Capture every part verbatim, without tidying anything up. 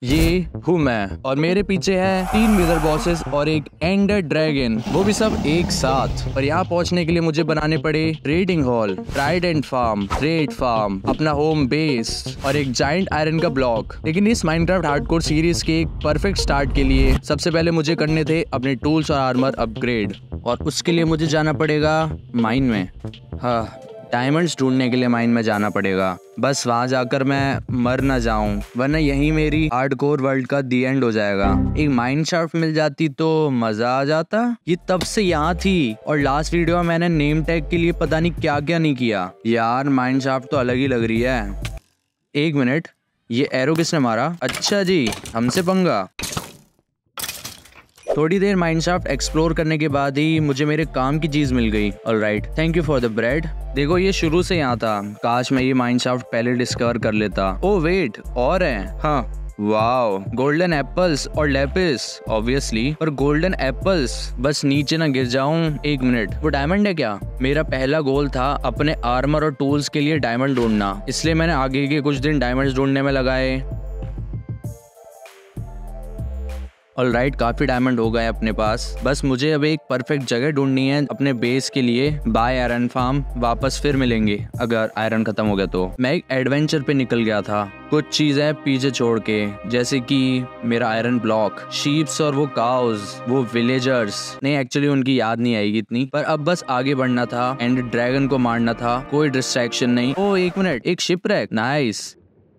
ये हूँ मैं और मेरे पीछे है तीन विदर बॉसेस और एक एंडर ड्रैगन, वो भी सब एक साथ। और यहाँ पहुँचने के लिए मुझे बनाने पड़े trading hall, trident farm, trade farm, अपना होम बेस और एक जाइंट आयरन का ब्लॉक। लेकिन इस माइनक्राफ्ट हार्डकोर सीरीज के एक परफेक्ट स्टार्ट के लिए सबसे पहले मुझे करने थे अपने टूल्स और आर्मर अपग्रेड, और उसके लिए मुझे जाना पड़ेगा माइन में। हाँ, डायमंड्स ढूंढने के लिए माइन में जाना पड़ेगा। बस वहां जाकर मैं मर ना जाऊं, वरना यही मेरी हार्डकोर वर्ल्ड का दी एंड हो जाएगा। एक माइन शाफ्ट मिल जाती तो मजा आ जाता। ये तब से यहाँ थी और लास्ट वीडियो में मैंने नेम टैग के लिए पता नहीं क्या क्या नहीं किया। यार माइन शाफ्ट तो अलग ही लग रही है। एक मिनट, ये एरो किसने मारा? अच्छा जी, हमसे पंगा। थोड़ी देर माइनशाफ्ट एक्सप्लोर करने के बाद ही मुझे मेरे काम की चीज मिल गई। Alright, thank you for the bread. देखो ये शुरू से यहाँ था, काश मैं ये माइनशाफ्ट पहले डिस्कवर कर लेता। ओ वेट, और है। हाँ, वाओ, गोल्डन एप्पल्स और लेपिस ऑब्वियसली, पर गोल्डन एप्पल्स, बस नीचे ना गिर जाऊं। एक मिनट, वो डायमंड है क्या? मेरा पहला गोल था अपने आर्मर और टूल्स के लिए डायमंड ढूंढना, इसलिए मैंने आगे के कुछ दिन डायमंड्स ढूंढने में लगाए। ऑलराइट, काफी डायमंड हो गए अपने पास। बस मुझे अब एक परफेक्ट जगह ढूंढनी है अपने बेस के लिए। बाय आयरन फार्म, वापस फिर मिलेंगे अगर आयरन खत्म हो गया तो। मैं एक एडवेंचर पे निकल गया था, कुछ चीजें पीछे छोड़ के, जैसे कि मेरा आयरन ब्लॉक, शीप्स और वो काउज, वो विलेजर्स। नहीं, एक्चुअली उनकी याद नहीं आएगी इतनी, पर अब बस आगे बढ़ना था एंड ड्रैगन को मारना था। कोई डिस्ट्रैक्शन नहीं। ओ एक मिनट, एक shipwreck, nice.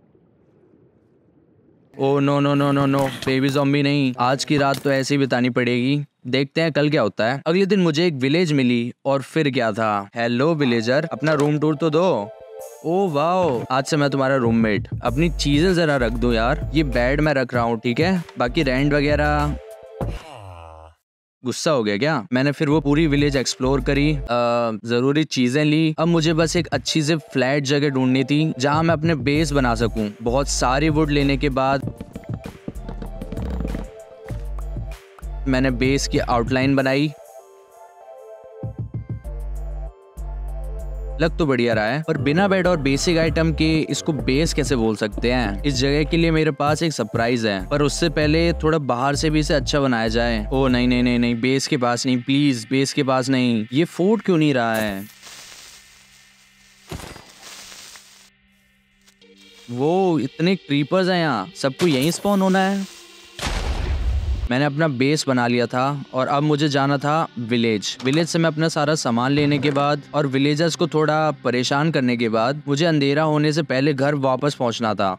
Oh no no no no no, baby zombie नहीं, आज की रात तो ऐसे ही बितानी पड़ेगी। देखते हैं कल क्या होता है। अगले दिन मुझे एक विलेज मिली और फिर क्या था। हेलो विलेजर, अपना रूम टूर तो दो। ओ वाओ, आज से मैं तुम्हारा रूममेट। अपनी चीजें जरा रख दो यार। ये बेड मैं रख रहा हूँ, ठीक है? बाकी रेंट वगैरह। गुस्सा हो गया क्या? मैंने फिर वो पूरी विलेज एक्सप्लोर करी, आ, जरूरी चीजें ली। अब मुझे बस एक अच्छी सी फ्लैट जगह ढूंढनी थी जहां मैं अपने बेस बना सकूं। बहुत सारी वुड लेने के बाद मैंने बेस की आउटलाइन बनाई। लग तो बढ़िया रहा है, पर बिना बेड और बेसिक आइटम के इसको बेस कैसे बोल सकते हैं? इस जगह के लिए मेरे पास एक सरप्राइज है, पर उससे पहले थोड़ा बाहर से भी इसे अच्छा बनाया जाए। ओ नहीं नहीं नहीं नहीं, बेस के पास नहीं, प्लीज बेस के पास नहीं। ये फोर्ट क्यों नहीं रहा है? वो इतने क्रीपर्स हैं यहाँ, सबको यहीं स्पॉन होना है। मैंने अपना बेस बना लिया था और अब मुझे जाना था विलेज। विलेज से मैं अपना सारा सामान लेने के बाद और विलेजर्स को थोड़ा परेशान करने के बाद मुझे अंधेरा होने से पहले घर वापस पहुंचना था।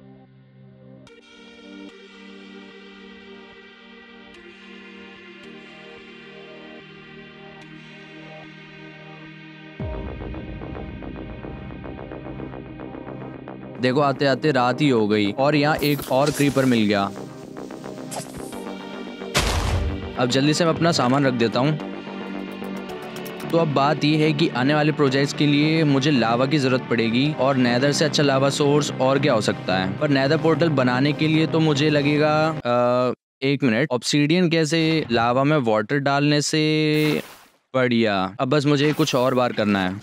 देखो आते आते रात ही हो गई और यहाँ एक और क्रीपर मिल गया। अब जल्दी से मैं अपना सामान रख देता हूँ। तो अब बात यह है कि आने वाले प्रोजेक्ट्स के लिए मुझे लावा की जरूरत पड़ेगी, और नेदर से अच्छा लावा सोर्स और क्या हो सकता है। पर नेदर पोर्टल बनाने के लिए तो मुझे लगेगा आ, एक मिनट, ऑब्सीडियन कैसे? लावा में वाटर डालने से। बढ़िया, अब बस मुझे कुछ और बार करना है।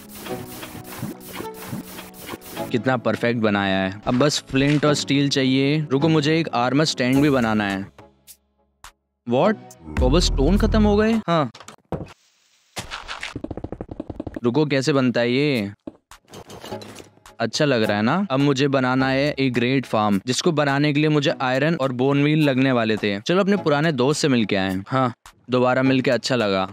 कितना परफेक्ट बनाया है। अब बस फ्लिंट और स्टील चाहिए। रुको, मुझे एक आर्मर स्टैंड भी बनाना है। वॉट? कोबलस्टोन खत्म हो गए? हाँ, रुको, कैसे बनता है ये? अच्छा लग रहा है ना? अब मुझे बनाना है एक ग्रेट फार्म, जिसको बनाने के लिए मुझे आयरन और बोन व्हील लगने वाले थे। चलो अपने पुराने दोस्त से मिलके आए। हाँ, दोबारा मिलके अच्छा लगा।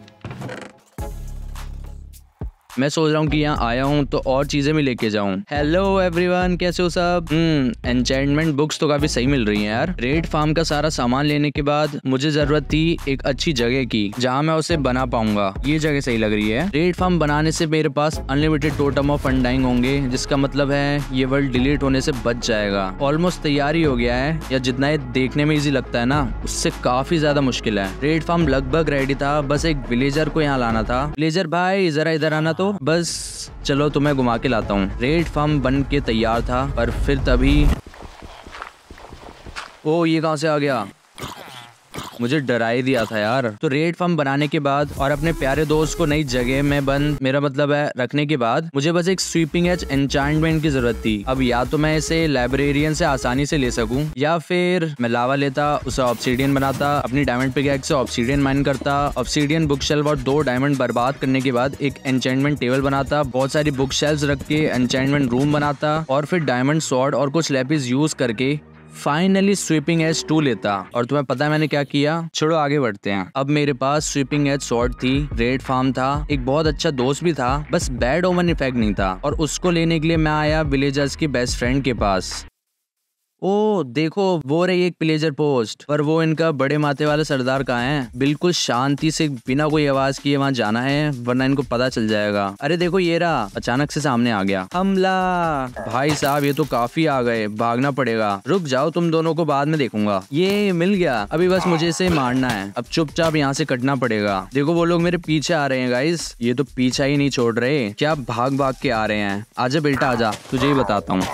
मैं सोच रहा हूँ कि यहाँ आया हूँ तो और चीजें भी लेके जाऊँ। हेलो एवरीवन, कैसे हो सब? हम्म एन्चेंटमेंट बुक्स तो काफी सही मिल रही हैं यार। रेड फार्म का सारा सामान लेने के बाद मुझे जरूरत थी एक अच्छी जगह की जहाँ मैं उसे बना पाऊंगा। ये जगह सही लग रही है। रेड फार्म बनाने से मेरे पास अनलिमिटेड टोटम ऑफ अनडाइंग होंगे, जिसका मतलब है ये वर्ल्ड डिलीट होने से बच जाएगा। ऑलमोस्ट तैयारी हो गया है, या जितना ये देखने में इजी लगता है ना, उससे काफी ज्यादा मुश्किल है। रेड फार्म लगभग रेडी था, बस एक विलेजर को यहाँ लाना था। विलेजर भाई जरा इधर आना तो। बस चलो तुम्हें घुमा के लाता हूँ। रेड फार्म बन के तैयार था, पर फिर तभी ओ ये कहाँ से आ गया? मुझे डरा ही दिया था यार। तो रेड फार्म बनाने के बाद और अपने प्यारे दोस्त को नई जगह में बंद, मेरा मतलब है रखने के बाद, मुझे बस एक स्वीपिंग एज एन्चांटमेंट की जरूरत थी। अब या तो मैं इसे लाइब्रेरियन से आसानी से ले सकूं, या फिर मैं लावा लेता, उसे ऑब्सीडियन बनाता, अपनी डायमंड पिकैक्स से ऑब्सीडियन माइन करता, ऑब्सीडियन बुक शेल्फ और दो डायमंड बर्बाद करने के बाद एक एन्चेंटमेंट टेबल बनाता, बहुत सारी बुक शेल्फ्स रख के एन्चेंटमेंट रूम बनाता, और फिर डायमंड स्वॉर्ड और कुछ लैपिस यूज करके फाइनली स्वीपिंग एज टू लेता। और तुम्हें पता है मैंने क्या किया? छोड़ो आगे बढ़ते हैं। अब मेरे पास स्वीपिंग एज स्वॉर्ड थी, रेड फार्म था, एक बहुत अच्छा दोस्त भी था, बस बैड ओमन इफेक्ट नहीं था। और उसको लेने के लिए मैं आया विलेजर्स की बेस्ट फ्रेंड के पास। ओ देखो, वो रही एक प्लेजर पोस्ट, पर वो इनका बड़े माथे वाला सरदार कहाँ है? बिल्कुल शांति से बिना कोई आवाज किए वहाँ जाना है, वरना इनको पता चल जाएगा। अरे देखो ये रहा, अचानक से सामने आ गया। हमला! भाई साहब ये तो काफी आ गए, भागना पड़ेगा। रुक जाओ, तुम दोनों को बाद में देखूंगा। ये मिल गया, अभी बस मुझे इसे मारना है। अब चुपचाप यहाँ से कटना पड़ेगा। देखो वो लोग मेरे पीछे आ रहे हैं गाइस, ये तो पीछा ही नहीं छोड़ रहे, क्या भाग भाग के आ रहे हैं। आजा बेटा आजा, तुझे ही बताता हूँ।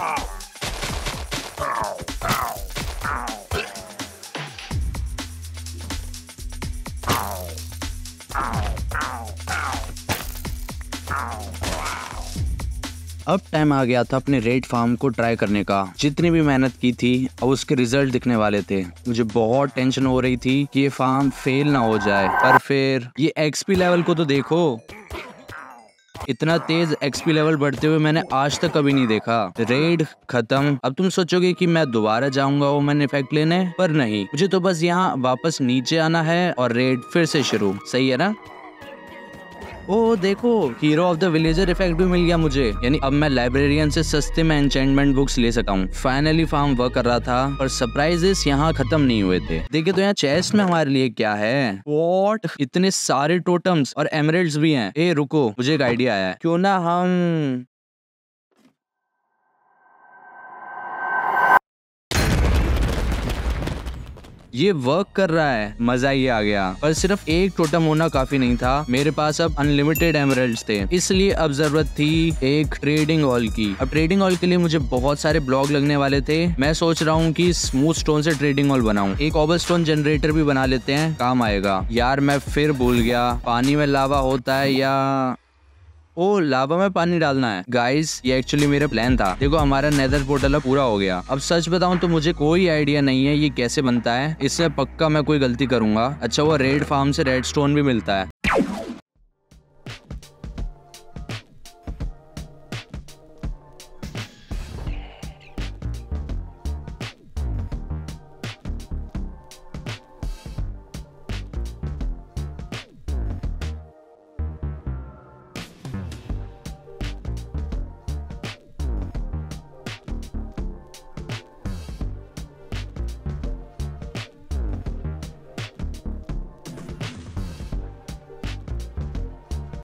अब टाइम आ गया था अपने रेड फार्म को ट्राई करने का। जितनी भी मेहनत की थी अब उसके रिजल्ट दिखने वाले थे। मुझे बहुत टेंशन हो रही थी कि ये फार्म फेल ना हो जाए, पर फिर ये एक्सपी लेवल को तो देखो, इतना तेज एक्सपी लेवल बढ़ते हुए मैंने आज तक कभी नहीं देखा। रेड खत्म। अब तुम सोचोगे कि मैं दोबारा जाऊंगा वो मैंने इफेक्ट लेने, पर नहीं, मुझे तो बस यहाँ वापस नीचे आना है और रेड फिर से शुरू। सही है ना? ओ देखो, hero of the villager effect भी मिल गया मुझे, यानी अब मैं लाइब्रेरियन से सस्ते में एन्चेंटमेंट बुक्स ले सकता हूँ। फाइनली फार्म वर्क कर रहा था, पर सरप्राइजेस यहाँ खत्म नहीं हुए थे। देखिए तो यहाँ चेस्ट में हमारे लिए क्या है। व्हाट, इतने सारे टोटम्स और एमरेल्ड्स भी हैं। ए रुको, मुझे एक आइडिया आया, क्यों ना हम ये वर्क कर रहा है, मजा ही आ गया। पर सिर्फ एक टोटम होना काफी नहीं था, मेरे पास अब अनलिमिटेड एमरल्ड्स थे, इसलिए अब जरूरत थी एक ट्रेडिंग हॉल की। अब ट्रेडिंग हॉल के लिए मुझे बहुत सारे ब्लॉक लगने वाले थे। मैं सोच रहा हूँ कि स्मूथ स्टोन से ट्रेडिंग हॉल बनाऊं। एक ऑबल स्टोन जनरेटर भी बना लेते हैं, काम आएगा। यार मैं फिर भूल गया, पानी में लावा होता है या ओ लावा में पानी डालना है। गाइस ये एक्चुअली मेरा प्लान था। देखो हमारा नेदर पोर्टल अब पूरा हो गया। अब सच बताऊं तो मुझे कोई आइडिया नहीं है ये कैसे बनता है, इससे पक्का मैं कोई गलती करूंगा। अच्छा वो रेड फार्म से रेड स्टोन भी मिलता है,